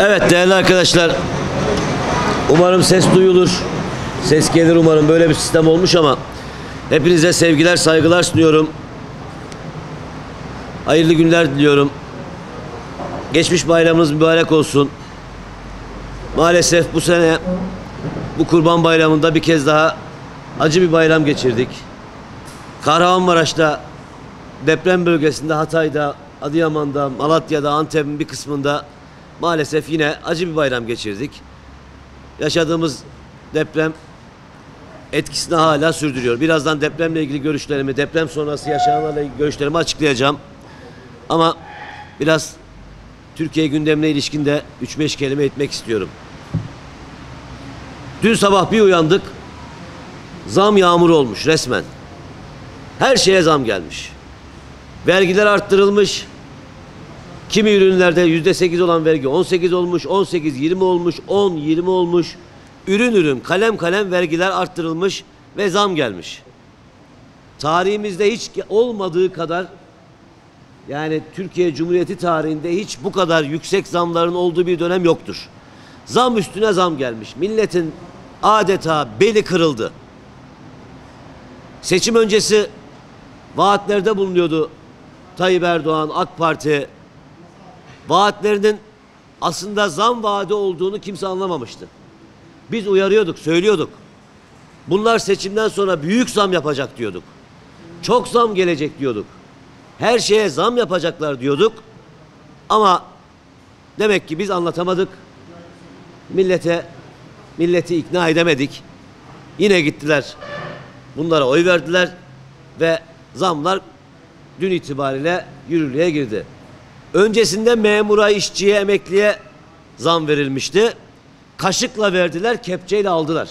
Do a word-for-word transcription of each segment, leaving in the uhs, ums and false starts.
Evet değerli arkadaşlar, umarım ses duyulur, ses gelir umarım. Böyle bir sistem olmuş ama hepinize sevgiler, saygılar sunuyorum. Hayırlı günler diliyorum. Geçmiş bayramınız mübarek olsun. Maalesef bu sene bu Kurban Bayramı'nda bir kez daha acı bir bayram geçirdik. Kahramanmaraş'ta, deprem bölgesinde, Hatay'da, Adıyaman'da, Malatya'da, Antep'in bir kısmında maalesef yine acı bir bayram geçirdik. Yaşadığımız deprem etkisini hala sürdürüyor. Birazdan depremle ilgili görüşlerimi, deprem sonrası yaşananlarla ilgili görüşlerimi açıklayacağım. Ama biraz Türkiye gündemine ilişkin de üç beş kelime etmek istiyorum. Dün sabah bir uyandık, zam yağmuru olmuş resmen. Her şeye zam gelmiş. Vergiler arttırılmış. Kimi ürünlerde yüzde sekiz olan vergi on sekiz olmuş, on sekiz yirmi olmuş, on yirmi olmuş. Ürün ürün, kalem kalem vergiler arttırılmış ve zam gelmiş. Tarihimizde hiç olmadığı kadar, yani Türkiye Cumhuriyeti tarihinde hiç bu kadar yüksek zamların olduğu bir dönem yoktur. Zam üstüne zam gelmiş. Milletin adeta beli kırıldı. Seçim öncesi vaatlerde bulunuyordu Tayyip Erdoğan, AK Parti. Vaatlerinin aslında zam vaadi olduğunu kimse anlamamıştı. Biz uyarıyorduk, söylüyorduk. Bunlar seçimden sonra büyük zam yapacak diyorduk. Çok zam gelecek diyorduk. Her şeye zam yapacaklar diyorduk. Ama demek ki biz anlatamadık. Millete, milleti ikna edemedik. Yine gittiler. Bunlara oy verdiler ve zamlar dün itibariyle yürürlüğe girdi. Öncesinde memura, işçiye, emekliye zam verilmişti. Kaşıkla verdiler, kepçeyle aldılar.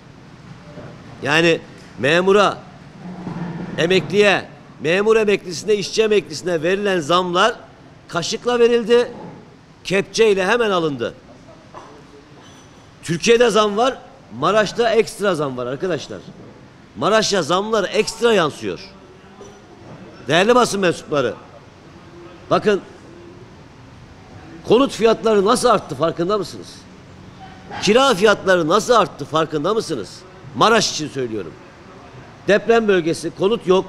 Yani memura, emekliye, memur emeklisine, işçi emeklisine verilen zamlar kaşıkla verildi, kepçeyle hemen alındı. Türkiye'de zam var, Maraş'ta ekstra zam var arkadaşlar. Maraş'a zamlar ekstra yansıyor. Değerli basın mensupları, bakın konut fiyatları nasıl arttı farkında mısınız? Kira fiyatları nasıl arttı farkında mısınız? Maraş için söylüyorum. Deprem bölgesi, konut yok.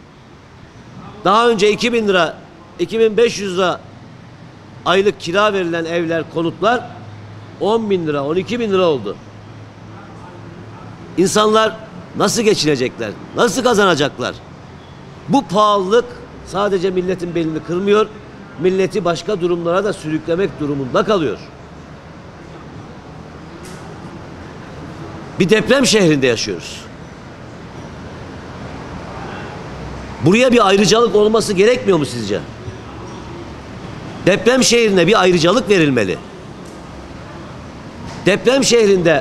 Daha önce iki bin lira, iki bin beş yüz lira aylık kira verilen evler, konutlar on bin lira, on iki bin lira oldu. İnsanlar nasıl geçinecekler? Nasıl kazanacaklar? Bu pahalılık sadece milletin belini kırmıyor, milleti başka durumlara da sürüklemek durumunda kalıyor. Bir deprem şehrinde yaşıyoruz. Buraya bir ayrıcalık olması gerekmiyor mu sizce? Deprem şehrine bir ayrıcalık verilmeli. Deprem şehrinde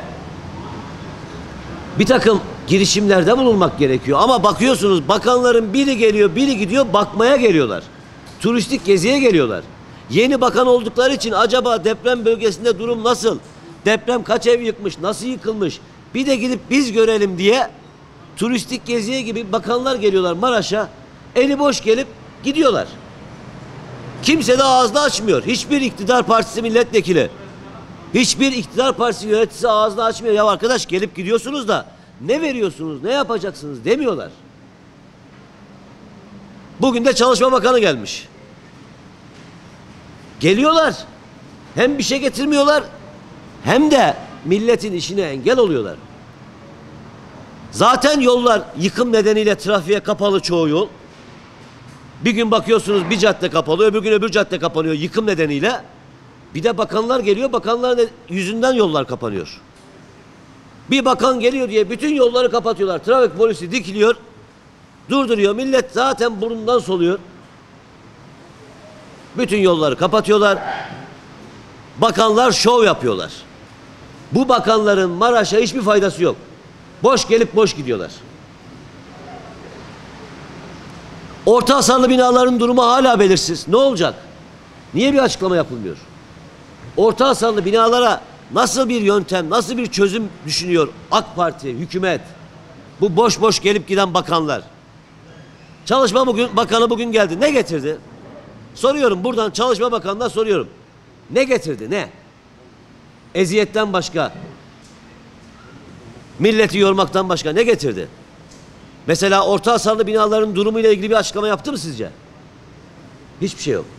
bir takım girişimlerde bulunmak gerekiyor. Ama bakıyorsunuz bakanların biri geliyor, biri gidiyor, bakmaya geliyorlar. Turistik geziye geliyorlar. Yeni bakan oldukları için acaba deprem bölgesinde durum nasıl? Deprem kaç ev yıkmış, nasıl yıkılmış? Bir de gidip biz görelim diye turistik geziye gibi bakanlar geliyorlar Maraş'a. Eli boş gelip gidiyorlar. Kimse de ağzını açmıyor. Hiçbir iktidar partisi milletvekili, hiçbir iktidar partisi yöneticisi ağzını açmıyor. Ya arkadaş gelip gidiyorsunuz da ne veriyorsunuz, ne yapacaksınız demiyorlar. Bugün de Çalışma Bakanı gelmiş. Geliyorlar. Hem bir şey getirmiyorlar hem de milletin işine engel oluyorlar. Zaten yollar yıkım nedeniyle trafiğe kapalı çoğu yol. Bir gün bakıyorsunuz bir cadde kapalı, öbür gün öbür cadde kapanıyor yıkım nedeniyle. Bir de bakanlar geliyor, bakanların yüzünden yollar kapanıyor. Bir bakan geliyor diye bütün yolları kapatıyorlar. Trafik polisi dikiliyor, durduruyor. Millet zaten burnundan soluyor. Bütün yolları kapatıyorlar. Bakanlar şov yapıyorlar. Bu bakanların Maraş'a hiçbir faydası yok. Boş gelip boş gidiyorlar. Orta hasarlı binaların durumu hala belirsiz. Ne olacak? Niye bir açıklama yapılmıyor? Orta hasarlı binalara nasıl bir yöntem, nasıl bir çözüm düşünüyor AK Parti, hükümet? Bu boş boş gelip giden bakanlar. Çalışma bugün, Bakanı bugün geldi. Ne getirdi? Soruyorum buradan Çalışma Bakanı'na soruyorum. Ne getirdi? Ne? eziyetten başka, milleti yormaktan başka ne getirdi? Mesela orta hasarlı binaların durumuyla ilgili bir açıklama yaptı mı sizce? Hiçbir şey yok.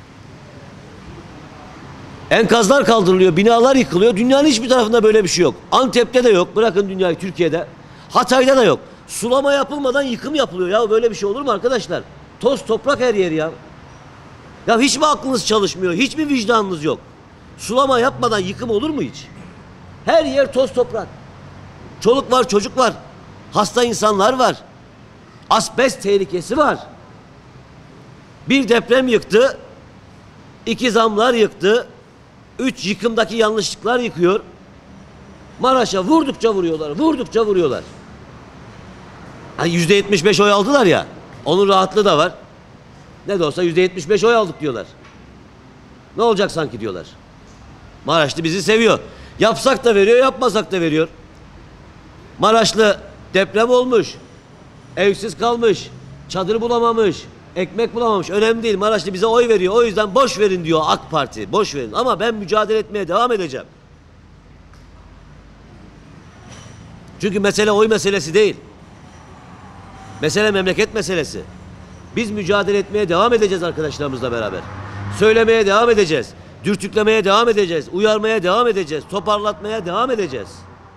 Enkazlar kaldırılıyor, binalar yıkılıyor. Dünyanın hiçbir tarafında böyle bir şey yok. Antep'te de yok. Bırakın dünyayı, Türkiye'de. Hatay'da da yok. Sulama yapılmadan yıkım yapılıyor. Ya böyle bir şey olur mu arkadaşlar? Toz toprak her yer ya. Ya hiç mi aklınız çalışmıyor? Hiç mi vicdanınız yok? Sulama yapmadan yıkım olur mu hiç? Her yer toz toprak. Çoluk var, çocuk var. Hasta insanlar var. Asbest tehlikesi var. Bir deprem yıktı. İki zamlar yıktı. Üç yıkımdaki yanlışlıklar yıkıyor. Maraş'a vurdukça vuruyorlar. Vurdukça vuruyorlar. Hani yüzde yetmiş beş oy aldılar ya. Onun rahatlığı da var. Ne de olsa yüzde yetmiş beş oy aldık diyorlar. Ne olacak sanki diyorlar. Maraşlı bizi seviyor. Yapsak da veriyor, yapmasak da veriyor. Maraşlı deprem olmuş. Evsiz kalmış. Çadır bulamamış. Ekmek bulamamış. Önemli değil. Maraşlı bize oy veriyor. O yüzden boş verin diyor AK Parti. Boş verin. Ama ben mücadele etmeye devam edeceğim. Çünkü mesele oy meselesi değil. Mesele memleket meselesi. Biz mücadele etmeye devam edeceğiz arkadaşlarımızla beraber. Söylemeye devam edeceğiz. Dürtüklemeye devam edeceğiz. Uyarmaya devam edeceğiz. Toparlatmaya devam edeceğiz.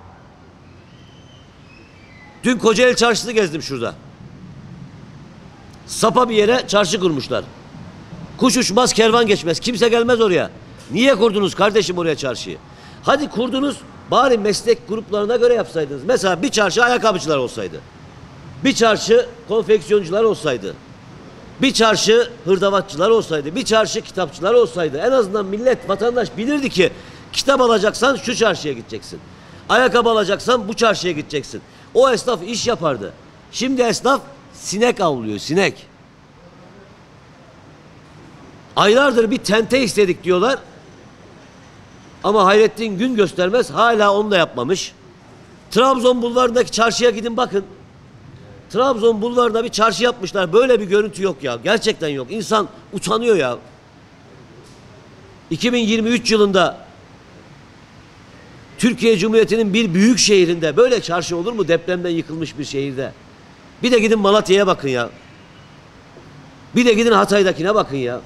Dün Kocaeli Çarşısı gezdim şurada. Sapa bir yere çarşı kurmuşlar. Kuş uçmaz, kervan geçmez. Kimse gelmez oraya. Niye kurdunuz kardeşim oraya çarşıyı? Hadi kurdunuz, bari meslek gruplarına göre yapsaydınız. Mesela bir çarşı ayakkabıcılar olsaydı. Bir çarşı konfeksiyoncular olsaydı. Bir çarşı hırdavatçılar olsaydı. Bir çarşı kitapçılar olsaydı. En azından millet, vatandaş bilirdi ki kitap alacaksan şu çarşıya gideceksin. Ayakkabı alacaksan bu çarşıya gideceksin. O esnaf iş yapardı. Şimdi esnaf sinek avlıyor, sinek. Aylardır bir tente istedik diyorlar. Ama Hayrettin gün göstermez hala onu da yapmamış. Trabzon bulvarındaki çarşıya gidin bakın. Trabzon bulvarında bir çarşı yapmışlar. Böyle bir görüntü yok ya. Gerçekten yok. İnsan utanıyor ya. iki bin yirmi üç yılında Türkiye Cumhuriyeti'nin bir büyük şehrinde böyle çarşı olur mu? Depremden yıkılmış bir şehirde. Bir de gidin Malatya'ya bakın ya. Bir de gidin Hatay'dakine bakın ya.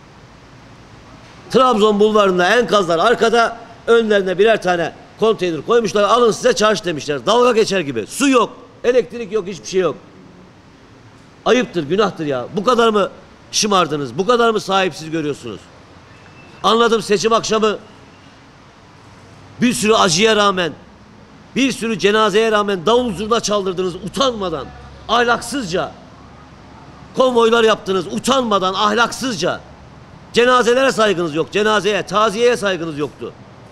Trabzon bulvarında enkazlar arkada, önlerine birer tane konteyner koymuşlar. Alın size çarşı demişler. Dalga geçer gibi. Su yok, elektrik yok, hiçbir şey yok. Ayıptır, günahtır ya. Bu kadar mı şımardınız? Bu kadar mı sahipsiz görüyorsunuz? Anladım, seçim akşamı bir sürü acıya rağmen, bir sürü cenazeye rağmen davul zurna çaldırdınız utanmadan, ahlaksızca. Konvoylar yaptınız utanmadan, ahlaksızca. Cenazelere saygınız yok, cenazeye, taziyeye saygınız yoktu.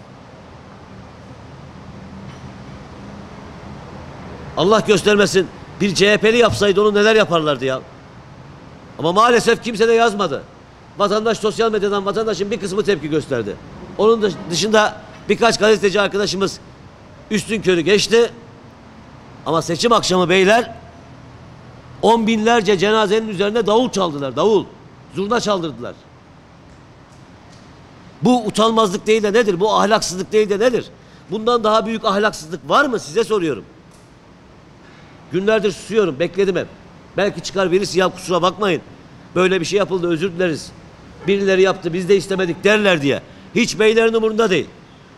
Allah göstermesin, bir C H P'li yapsaydı onu neler yaparlardı ya. Ama maalesef kimse de yazmadı. Vatandaş sosyal medyadan, vatandaşın bir kısmı tepki gösterdi. Onun dışında birkaç gazeteci arkadaşımız üstünkörü geçti. Ama seçim akşamı beyler on binlerce cenazenin üzerine davul çaldılar. Davul. Zurna çaldırdılar. Bu utanmazlık değil de nedir? Bu ahlaksızlık değil de nedir? Bundan daha büyük ahlaksızlık var mı? Size soruyorum. Günlerdir susuyorum. Bekledim hep. Belki çıkar birisi, ya kusura bakmayın. Böyle bir şey yapıldı, özür dileriz. Birileri yaptı, biz de istemedik derler diye. Hiç beylerin umurunda değil.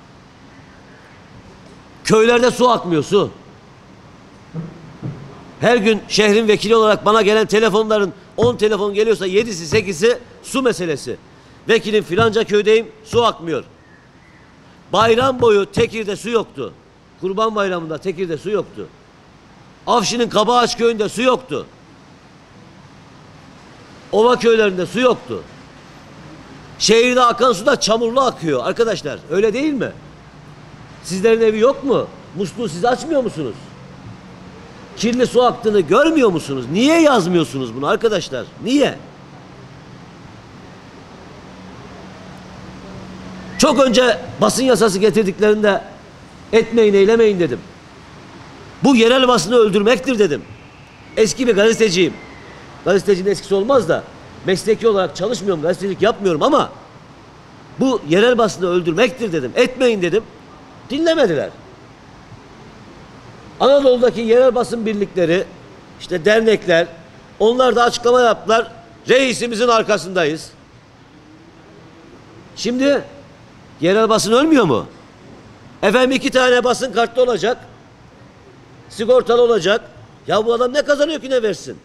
Köylerde su akmıyor, su. Her gün şehrin vekili olarak bana gelen telefonların on telefon geliyorsa yedisi sekizi su meselesi. Vekilim filanca köydeyim, su akmıyor. Bayram boyu Tekir'de su yoktu. Kurban Bayramı'nda Tekir'de su yoktu. Afşin'in Kabaağaç köyünde su yoktu. Ova köylerinde su yoktu. Şehirde akan su da çamurlu akıyor arkadaşlar. Öyle değil mi? Sizlerin evi yok mu? Musluğu siz açmıyor musunuz? Kirli su aktığını görmüyor musunuz? Niye yazmıyorsunuz bunu arkadaşlar? Niye? Çok önce basın yasası getirdiklerinde etmeyin, eylemeyin dedim. Bu yerel basını öldürmektir dedim. Eski bir gazeteciyim. Gazetecinin eskisi olmaz da mesleki olarak çalışmıyorum, gazetecilik yapmıyorum ama Bu yerel basını öldürmektir dedim. Etmeyin dedim. Dinlemediler. Anadolu'daki yerel basın birlikleri, işte dernekler, onlar da açıklama yaptılar. Reisimizin arkasındayız. Şimdi yerel basın ölmüyor mu? Efendim iki tane basın kartlı olacak. Sigortalı olacak. Ya bu adam ne kazanıyor ki ne versin?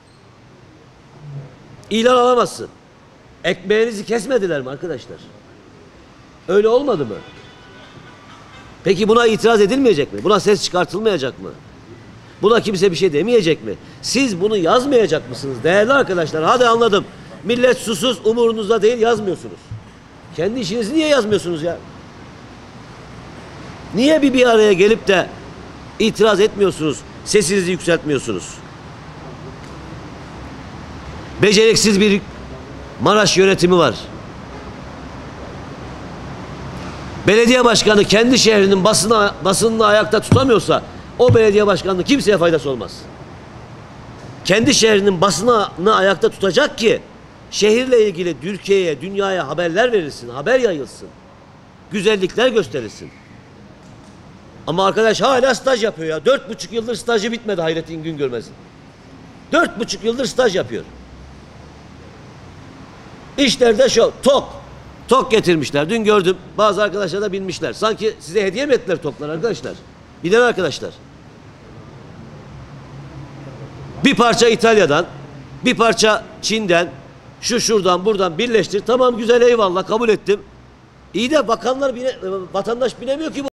İlan alamazsın. Ekmeğinizi kesmediler mi arkadaşlar? Öyle olmadı mı? Peki buna itiraz edilmeyecek mi? Buna ses çıkartılmayacak mı? Buna kimse bir şey demeyecek mi? Siz bunu yazmayacak mısınız değerli arkadaşlar? Hadi anladım. Millet susuz, umurunuzda değil, yazmıyorsunuz. Kendi işinizi niye yazmıyorsunuz ya? Niye bir bir araya gelip de itiraz etmiyorsunuz? Sesinizi yükseltmiyorsunuz? Beceriksiz bir Maraş yönetimi var. Belediye başkanı kendi şehrinin basını, basınını ayakta tutamıyorsa o belediye başkanının kimseye faydası olmaz. Kendi şehrinin basını ayakta tutacak ki şehirle ilgili Türkiye'ye, dünyaya haberler verilsin, haber yayılsın. Güzellikler gösterilsin. Ama arkadaş hala staj yapıyor ya. Dört buçuk yıldır stajı bitmedi Hayrettin Güngörmez'in. Dört buçuk yıldır staj yapıyor. İşlerde şu tok. Tok getirmişler. Dün gördüm. Bazı arkadaşlar da binmişler. Sanki size hediye mi ettiler toklar arkadaşlar? Bilen arkadaşlar. Bir parça İtalya'dan, bir parça Çin'den, şu şuradan buradan birleştir. Tamam güzel eyvallah kabul ettim. İyi de bakanlar bine, vatandaş binemiyor ki bu.